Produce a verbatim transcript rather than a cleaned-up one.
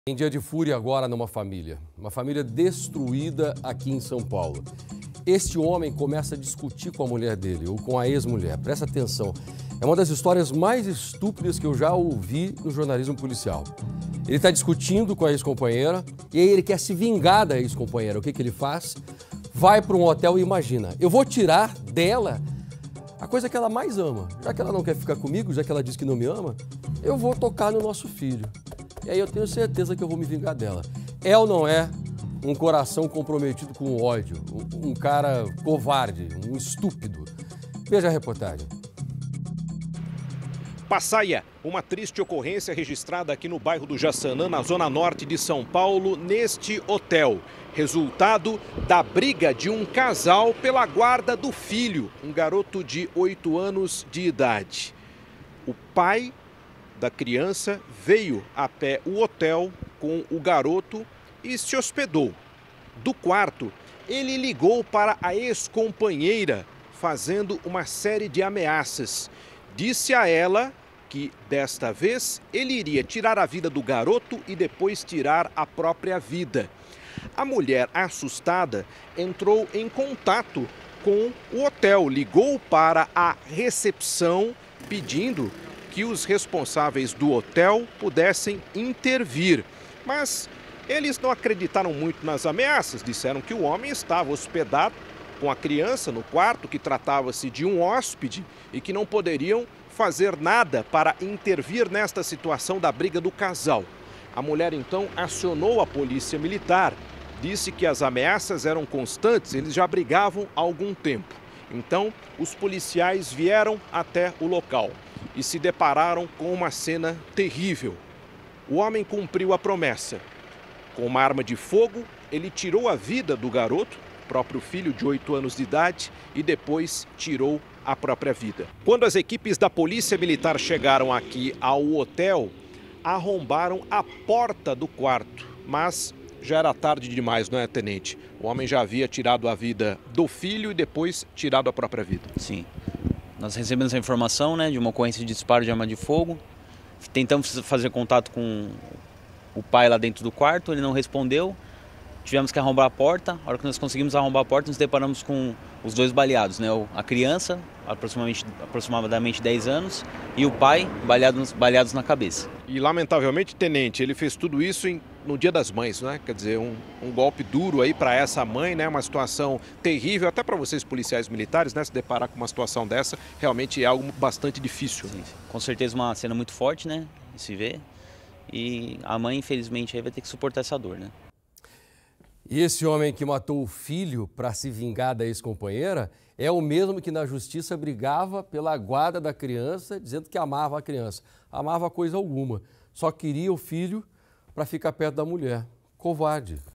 Em dia de fúria agora numa família, uma família destruída aqui em São Paulo. Este homem começa a discutir com a mulher dele, ou com a ex-mulher. Presta atenção, é uma das histórias mais estúpidas que eu já ouvi no jornalismo policial. Ele está discutindo com a ex-companheira e aí ele quer se vingar da ex-companheira. O que, que ele faz? Vai para um hotel e imagina, eu vou tirar dela a coisa que ela mais ama. Já que ela não quer ficar comigo, já que ela diz que não me ama, eu vou tocar no nosso filho. E aí eu tenho certeza que eu vou me vingar dela. É ou não é um coração comprometido com o ódio? Um, um cara covarde, um estúpido. Veja a reportagem. Passaia, uma triste ocorrência registrada aqui no bairro do Jaçanã, na zona norte de São Paulo, neste hotel. Resultado da briga de um casal pela guarda do filho, um garoto de oito anos de idade. O pai da criança veio até o hotel com o garoto e se hospedou. Do quarto, ele ligou para a ex-companheira, fazendo uma série de ameaças. Disse a ela que, desta vez, ele iria tirar a vida do garoto e depois tirar a própria vida. A mulher, assustada, entrou em contato com o hotel, ligou para a recepção pedindo que os responsáveis do hotel pudessem intervir. Mas eles não acreditaram muito nas ameaças, disseram que o homem estava hospedado com a criança no quarto, que tratava-se de um hóspede e que não poderiam fazer nada para intervir nesta situação da briga do casal. A mulher então acionou a polícia militar, disse que as ameaças eram constantes, eles já brigavam há algum tempo. Então, os policiais vieram até o local e se depararam com uma cena terrível. O homem cumpriu a promessa. Com uma arma de fogo, ele tirou a vida do garoto, próprio filho de oito anos de idade, e depois tirou a própria vida. Quando as equipes da Polícia Militar chegaram aqui ao hotel, arrombaram a porta do quarto, mas já era tarde demais, não é, tenente? O homem já havia tirado a vida do filho e depois tirado a própria vida. Sim. Nós recebemos a informação, né, de uma ocorrência de disparo de arma de fogo. Tentamos fazer contato com o pai lá dentro do quarto, ele não respondeu. Tivemos que arrombar a porta. A hora que nós conseguimos arrombar a porta, nos deparamos com os dois baleados, né? A criança, aproximadamente, aproximadamente dez anos, e o pai, baleados, baleados na cabeça. E, lamentavelmente, tenente, ele fez tudo isso em, no Dia das Mães, né? Quer dizer, um, um golpe duro aí para essa mãe, né? Uma situação terrível, até para vocês policiais militares, né? Se deparar com uma situação dessa, realmente é algo bastante difícil. Sim, sim. Com certeza uma cena muito forte, né? Se vê. E a mãe, infelizmente, aí vai ter que suportar essa dor, né? E esse homem que matou o filho para se vingar da ex-companheira é o mesmo que na justiça brigava pela guarda da criança, dizendo que amava a criança. Amava coisa alguma, só queria o filho para ficar perto da mulher. Covarde.